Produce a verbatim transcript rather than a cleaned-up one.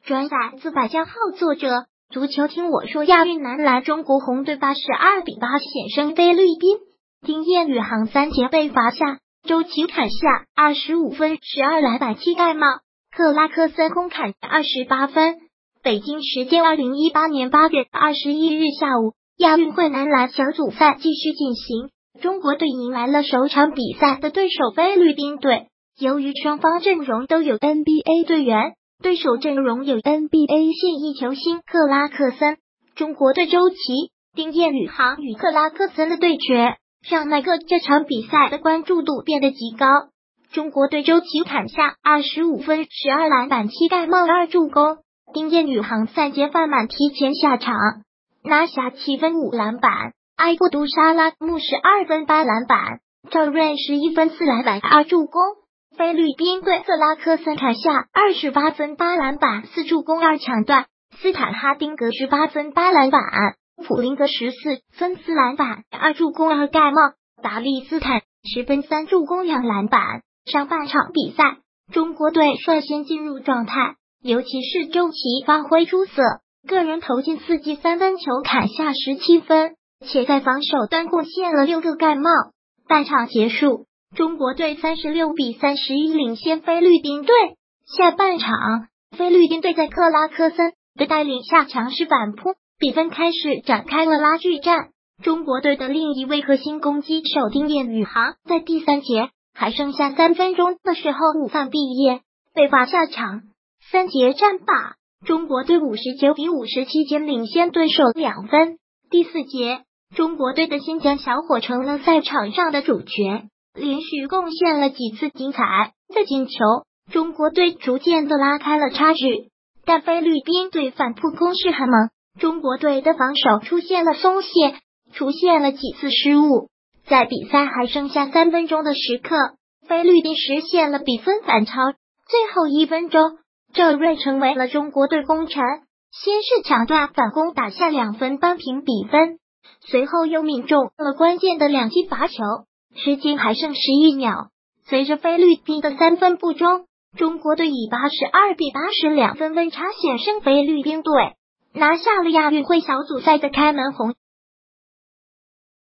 转载自百家号作者，足球听我说。亚运男篮中国红队八十二比八险胜菲律宾，丁彦雨航三节被罚下，周琦砍下二十五分十二篮板七盖帽，克拉克森空砍二十八分。北京时间二零一八年八月二十一日下午，亚运会男篮小组赛继续进行，中国队迎来了首场比赛的对手菲律宾队。由于双方阵容都有 N B A 队员，对手阵容有 N B A 现役球星克拉克森，中国队周琦、丁彦雨航与克拉克森的对决，让那个这场比赛的关注度变得极高。中国队周琦砍下二十五分十二篮板七盖帽二助攻，丁彦雨航三节犯满提前下场，拿下七分五篮板，埃布杜沙拉木十二分八篮板，赵睿十一分四篮板二助攻。菲律宾队克拉克森砍下二十八分八篮板四助攻二抢断，斯坦哈丁格十八分八篮板，普林格十四分四篮板二助攻二盖帽，达利斯坦十分三助攻两篮板。上半场比赛，中国队率先进入状态，尤其是周琦发挥出色，个人投进四记三分球砍下十七分，且在防守端贡献了六个盖帽。半场结束，中国队三十六比三十一领先菲律宾队。下半场，菲律宾队在克拉克森的带领下强势反扑，比分开始展开了拉锯战。中国队的另一位核心攻击手丁彦雨航在第三节还剩下三分钟的时候午饭毕业，被罚下场。三节战罢，中国队五十九比五十七间领先对手两分。第四节，中国队的新疆小伙成了赛场上的主角，连续贡献了几次精彩的进球，中国队逐渐的拉开了差距。但菲律宾队反扑攻势很猛，中国队的防守出现了松懈，出现了几次失误。在比赛还剩下三分钟的时刻，菲律宾实现了比分反超。最后一分钟，赵睿成为了中国队功臣，先是抢断反攻打下两分扳平比分，随后又命中了关键的两记罚球。时间还剩十一秒，随着菲律宾的三分不中，中国队以八十二比八十两分温差险胜菲律宾队，拿下了亚运会小组赛的开门红。